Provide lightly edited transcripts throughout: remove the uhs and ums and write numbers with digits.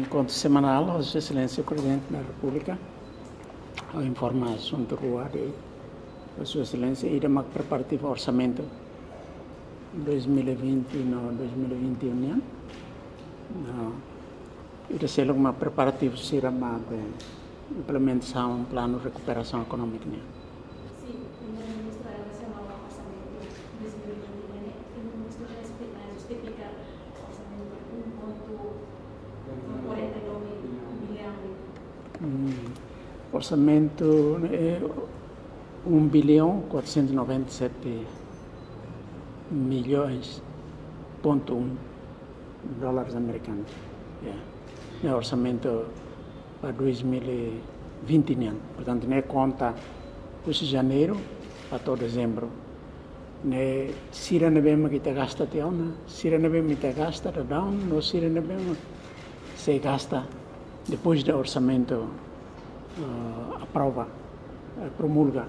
encontro semanal, Sua Excelência Presidente da República, a informação do Ruak, Sua Excelência, irá preparativo orçamento 2020 no 2021, irá ser uma preparativo sira de implementação plano de recuperação econômica. Sim, o Primeiro-Ministru relacionou ao orçamento 2020 e o Ministro justifica o orçamento 1,49 bilhão. Orçamento é 1 bilhão 497 milhões ponto 1 dólares americanos. É orçamento para 2020, né? Portanto, né, conta de janeiro até dezembro. Né, sira na bema que te gasta até ona, sira na bema que te gasta da down, no sira na bema se gasta depois do orçamento aprova, promulga.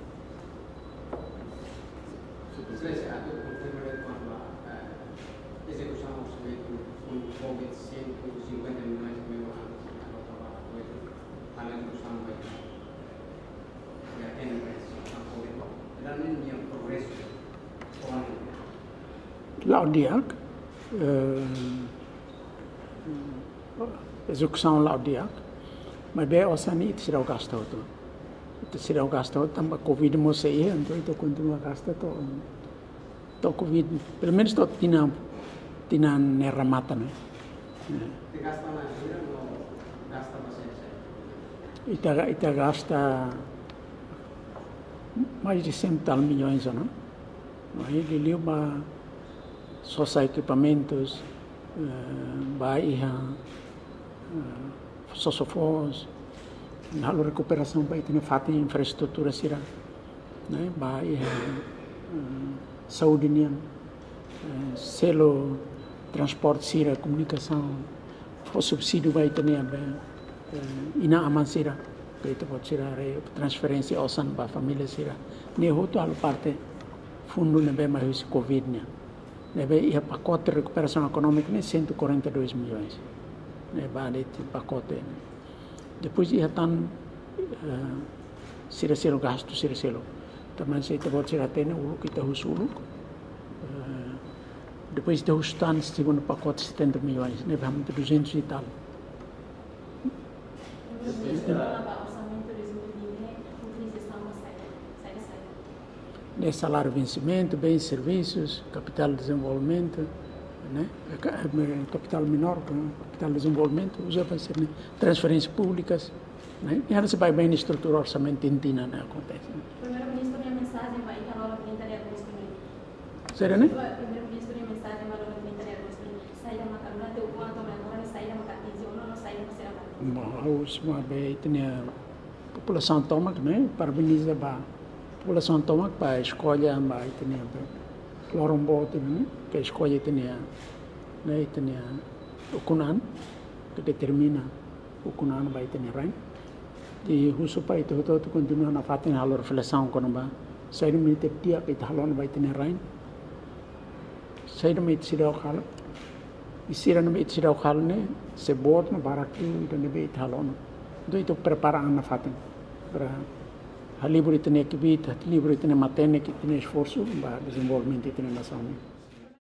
Excelência, há todo confirmamento quanto à execução do orçamento do fundo Covid 150 milhões de mil anos para a execução do país. E apenas a execução do Covid. Era nenhum progresso com a Laudiac, execução Laudiac, mas bem, o sanito será o gasto todo. Será o gasto todo, também Covid não sei, então continua a gastar todo. Então Covid, pelo menos todo tinan nera Matan, né? Te gasta na gira ou gasta bastante? Ita gasta mais de 100 tal milhões, não? Aí ele leva só equipamentos, vai sosofós, na recuperação vai ter fato infraestrutura sira, né? Vai saúde nian, selo transporte sira, comunicação, o subsídio vai ter ina aman sira, que itu pode tirar transferência osan para a família sira. Ne outro a parte fundo nebe mais Covid né, nebe ia pacote de recuperação econômica né 142 milhões, né vale pacote. Depois ia tan sira selo gasto sira selo. Também se itu pode tirar até o Ulu kita usuluk. Depois de tan segundo pacote 70 milhões, né vamos 200 e tal. Né, salário vencimento, bens e serviços, capital de desenvolvimento, né? Capital menor, capital de desenvolvimento, usa para ser né? Transferências públicas, né? E aí se vai bem na estrutura orçamento interna, né? Acontece. Né? O Primeiro-Ministro tem a mensagem vai estar logo 30 de agosto. Sério, né? O Primeiro-Ministro tem a mensagem vai logo 30 de agosto. Sair da Matan, não tem o quanto, mas agora sair da Matan, ou não sair da Serra. Bom, uma vez tinha população toma, né? Parabeniza a população toma para a escolha, mas tinha loron né? Que a escolha tinha, né? Tinha o kunan, que determina o kunan vai ter rain. E o seu pai todo continua na fatin a reflexão quando vai sair do milite dia que talon vai ter rain. Sair do milite sira o hal. E sira no milite sira o hal né? Se bot na baraki do milite talon. Então itu preparar na fatin para a livre tem que vir, a livre tem matene que tem esforço para desenvolvimento da nação.